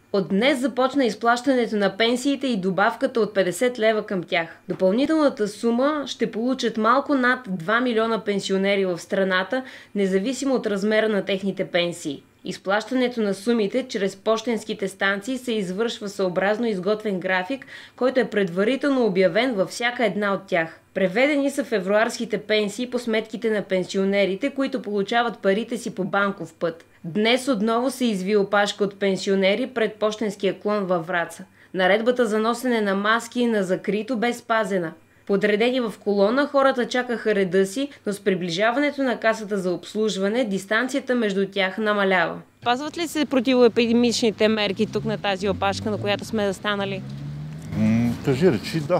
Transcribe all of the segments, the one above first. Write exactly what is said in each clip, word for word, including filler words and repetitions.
От днес започна изплащането на пенсиите и добавката от петдесет лева към тях. Допълнителната сума ще получат малко над два милиона пенсионери в страната, независимо от размера на техните пенсии. Изплащането на сумите чрез пощенските станции се извършва съобразно изготвен график, който е предварително обявен във всяка една от тях. Преведени са февруарските пенсии по сметките на пенсионерите, които получават парите си по банков път. Днес отново се изви опашка от пенсионери пред пощенския клон във Враца. Наредбата за носене на маски на закрито бе спазена. Подредени в колона, хората чакаха реда си, но с приближаването на касата за обслужване, дистанцията между тях намалява. Пазват ли се противоепидемичните мерки тук на тази опашка, на която сме застанали? М, кажи речи, да.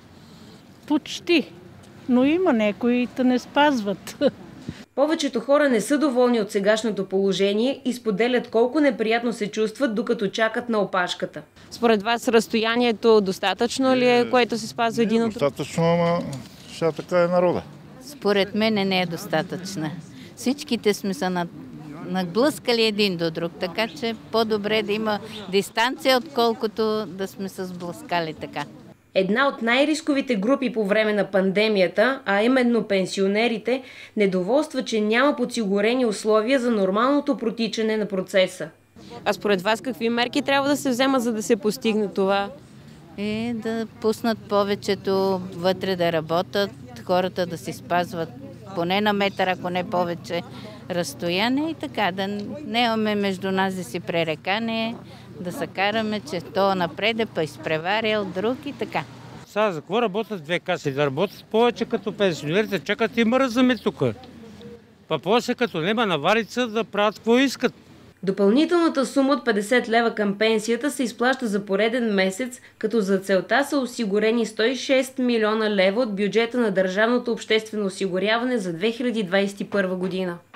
Почти, но има някои, да не спазват. Повечето хора не са доволни от сегашното положение и споделят колко неприятно се чувстват, докато чакат на опашката. Според вас разстоянието достатъчно ли е, което се спазва един от друг? Достатъчно, ама сега така е народа. Според мен не е достатъчна. Всичките сме се наблъскали един до друг, така че по-добре да има дистанция, отколкото да сме се сблъскали така. Една от най-рисковите групи по време на пандемията, а именно пенсионерите, недоволства, че няма подсигурени условия за нормалното протичане на процеса. А според вас какви мерки трябва да се вземат, за да се постигне това? Е да пуснат повечето вътре да работят, хората да си спазват поне на метър, ако не повече разстояние и така, да не имаме между нас да си пререкане, да се караме, че то напреде, па изпреварял друг и така. Сега за какво работят две каси? Да работят повече като пенсионерите, чакат и мързаме тук. Па после като нема наварица да правят какво искат. Допълнителната сума от петдесет лева към пенсията се изплаща за пореден месец, като за целта са осигурени сто и шест милиона лева от бюджета на Държавното обществено осигуряване за две хиляди двадесет и първа година.